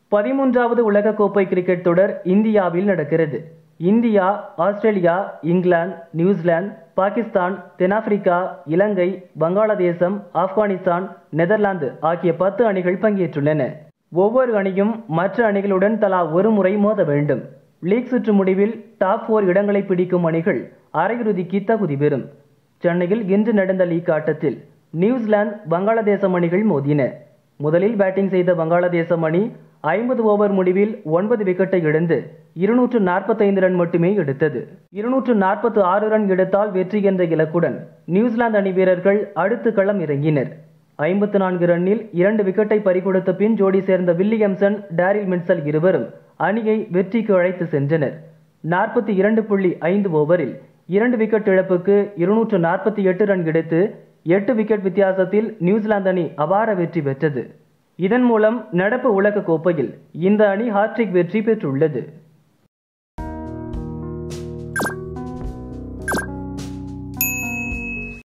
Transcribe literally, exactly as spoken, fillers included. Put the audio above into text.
பதிமூன்றாவது உலகக்கோப்பை கிரிக்கெட் தொடர் இந்தியாவில் நடக்கிறது. இந்தியா, ஆஸ்திரேலியா, இங்கிலாந்து, நியூசிலாந்து, பாகிஸ்தான், தென்னாப்பிரிக்கா, இலங்கை, வங்காளதேசம், ஆப்கானிஸ்தான், நெதர்லாந்து ஆகிய பத்து அணிகள் பங்கேற்றுள்ளன. ஒவ்வொரு அணியும் மற்ற அணிகளுடன் தலா ஒரு முறை மோத வேண்டும். லீக் சுற்று முடிவில் டாப் போர் இடங்களை பிடிக்கும் அணிகள் அரையிறுதிக்கு தகுதி பெறும். சென்னையில் இன்று நடந்த லீக் ஆட்டத்தில் நியூசிலாந்து, வங்காளதேசம் அணிகள் மோதின. முதலில் பேட்டிங் செய்த வங்காளதேசம் அணி ஐம்பது ஓவர் முடிவில் ஒன்பது விக்கெட்டை இழந்து இருநூற்று நாற்பத்தைந்து ரன் மட்டுமே எடுத்தது. இருநூற்று நாற்பத்தி ஆறு ரன் எடுத்தால் வெற்றி என்ற இலக்குடன் நியூசிலாந்து அணி வீரர்கள் அடுத்து களம் இறங்கினர். ஐம்பத்து நான்கு ரன்னில் இரண்டு விக்கெட்டை பறிகொடுத்த பின் ஜோடி சேர்ந்த வில்லியம்சன், டேரில் மிட்சல் இருவரும் அணியை வெற்றிக்கு அழைத்து சென்றனர். நாற்பத்தி இரண்டு புள்ளி ஐந்து ஓவரில் இரண்டு விக்கெட் இழப்புக்கு இருநூற்று நாற்பத்தி எட்டு ரன் எடுத்து எட்டு விக்கெட் வித்தியாசத்தில் நியூசிலாந்து அணி அபார வெற்றி பெற்றது. இதன் மூலம் நடப்பு உலக கோப்பையில் இந்த அணி ஹாட்ரிக் வெற்றி பெற்றுள்ளது.